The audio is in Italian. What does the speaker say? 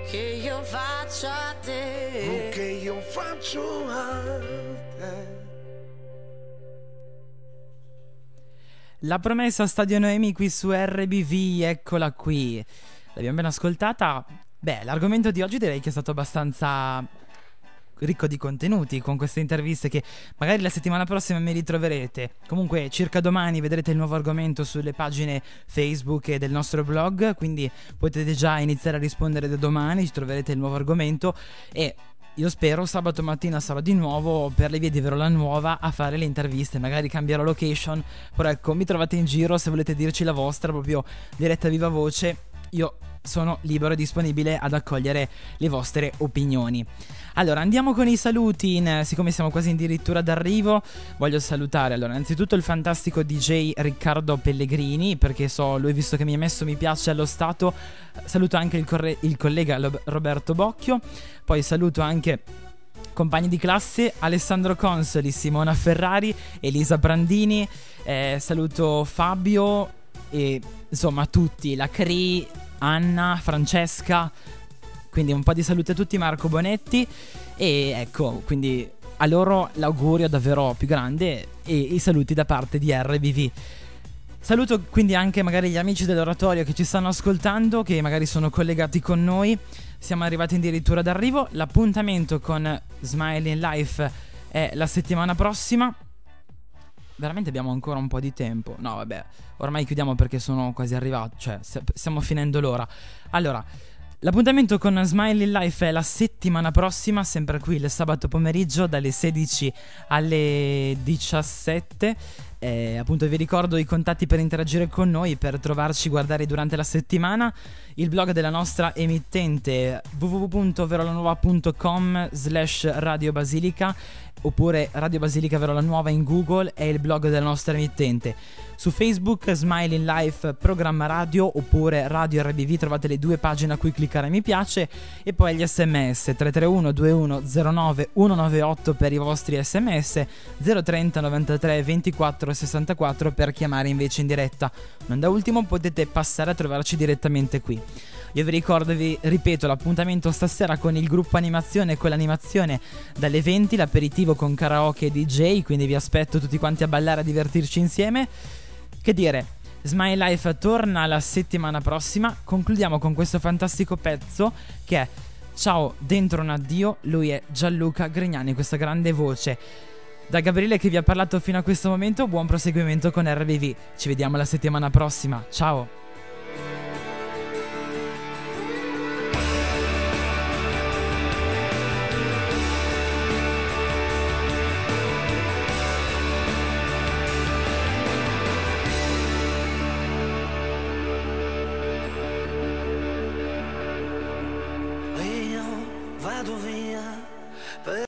che io faccio a te, che io faccio a te. La promessa Stadio Noemi qui su RBV, eccola qui. L'abbiamo ben ascoltata. Beh, l'argomento di oggi direi che è stato abbastanza ricco di contenuti, con queste interviste che magari la settimana prossima mi ritroverete. Comunque circa domani vedrete il nuovo argomento sulle pagine Facebook e del nostro blog, quindi potete già iniziare a rispondere da domani, ci troverete il nuovo argomento e io spero sabato mattina sarò di nuovo per le vie di Verola Nuova a fare le interviste, magari cambierò location, però ecco, mi trovate in giro se volete dirci la vostra, proprio diretta viva voce, io sono libero e disponibile ad accogliere le vostre opinioni. Allora andiamo con i saluti, siccome siamo quasi addirittura d'arrivo voglio salutare allora innanzitutto il fantastico DJ Riccardo Pellegrini, perché lui visto che mi ha messo mi piace allo stato, saluto anche il collega Roberto Bocchio, poi saluto anche compagni di classe Alessandro Consoli, Simona Ferrari, Elisa Brandini, saluto Fabio e insomma tutti, la Cri, Anna, Francesca, quindi un po' di salute a tutti, Marco Bonetti, e ecco, quindi a loro l'augurio davvero più grande e i saluti da parte di RBV. Saluto quindi anche magari gli amici dell'oratorio che ci stanno ascoltando, che magari sono collegati con noi. Siamo arrivati addirittura d'arrivo. L'appuntamento con Smiling Life è la settimana prossima. Veramente abbiamo ancora un po' di tempo. No vabbè, ormai chiudiamo perché sono quasi arrivato, cioè stiamo finendo l'ora. Allora, l'appuntamento con Smiling Life è la settimana prossima, sempre qui il sabato pomeriggio dalle 16 alle 17. Appunto vi ricordo i contatti per interagire con noi, per trovarci, guardare durante la settimana il blog della nostra emittente www.verolanuova.com/Radio Basilica, oppure Radio Basilica Verola Nuova in Google è il blog della nostra emittente. Su Facebook Smiling Life Programma Radio oppure Radio RBV, trovate le due pagine a cui cliccare mi piace, e poi gli sms 331 2109 198 per i vostri sms, 030 93 24 64 per chiamare invece in diretta. Non da ultimo potete passare a trovarci direttamente qui. Io vi ricordo, vi ripeto, l'appuntamento stasera con il gruppo animazione, con l'animazione dalle 20, l'aperitivo con karaoke e DJ, quindi vi aspetto tutti quanti a ballare, a divertirci insieme. Che dire, Smile Life torna la settimana prossima. Concludiamo con questo fantastico pezzo che è Ciao dentro un addio. Lui è Gianluca Grignani, questa grande voce. Da Gabriele che vi ha parlato fino a questo momento, buon proseguimento con RBV. Ci vediamo la settimana prossima. Ciao. Io vado via